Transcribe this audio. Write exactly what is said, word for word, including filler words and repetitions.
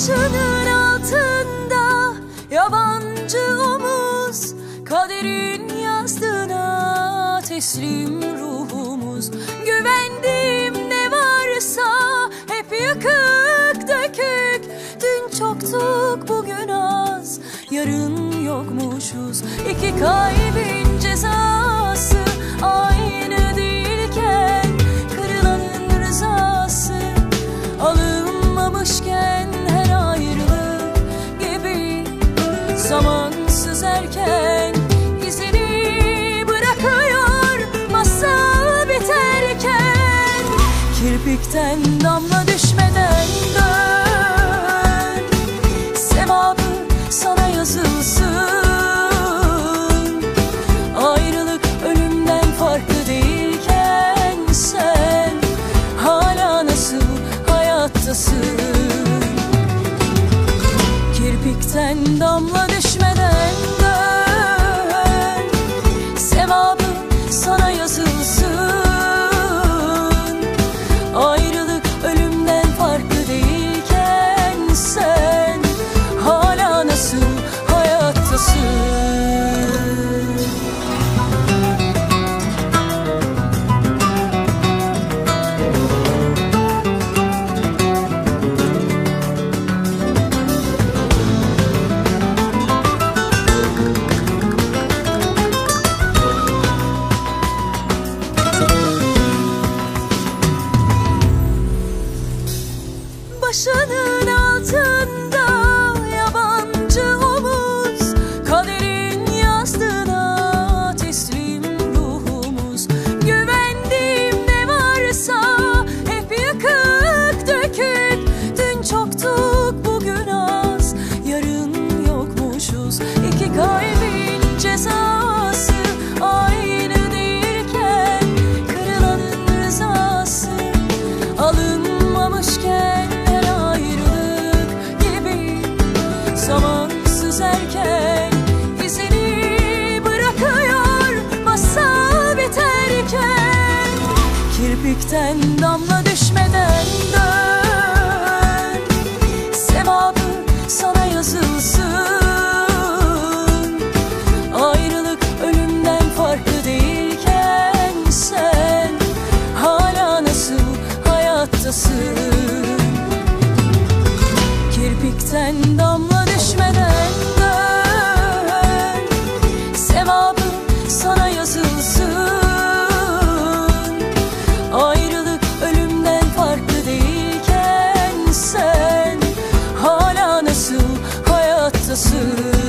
Başının altında yabancı omuz, kaderin yazdığına teslim ruhumuz. Güvendiğim ne varsa hep yıkık dökük. Dün çoktuk bugün az, yarın yokmuşuz. İki kalbin cezası aynı değilken, kırılanın rızası alınmamışken, her ayrılık gibi zamansız erken izini bırakıyor masal biterken. Kirpikten damla düşmeden dön, sevabı sana yazılsın. Ayrılık ölümden farklı değilken, sen hala nasıl hayattasın? Kirpikten damla düşmeden dön, sevabı sana yazılsın. Ayrılık ölümden farklı değilken, sen hala nasıl hayattasın? Başının altında yabancı omuz, kaderin yazdığına teslim ruhumuz. Güvendiğim ne varsa hep yıkık dökük. Dün çoktuk bugün az, yarın yokmuşuz. İki kalbin cezası aynı değilken, kırılanın rızası alınmamışken, zamansız erken izini bırakıyor masal biterken. Kirpikten damla düşmeden dön, sevabı sana yazılsın. Ayrılık ölümden farklı değilken, sen hala nasıl hayattasın? Kirpikten damla düşmeden dön, sevabı sana yazılsın. Ayrılık ölümden farklı değilken, sen hala nasıl hayattasın?